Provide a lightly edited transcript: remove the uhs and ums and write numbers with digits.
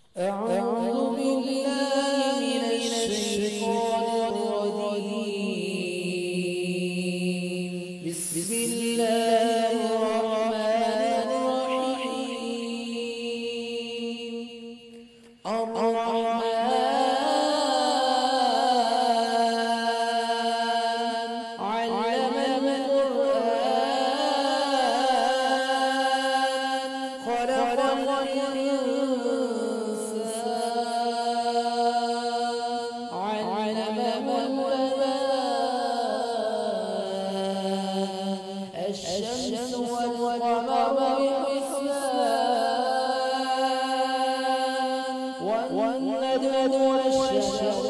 أعوذ بالله من الشيطان الرجيم. بسم الله الرحمن الرحيم. الرحمن علم القرآن خلق الإنسان علمه البيان. الشمس والقمر بحسبان والنجم والشجر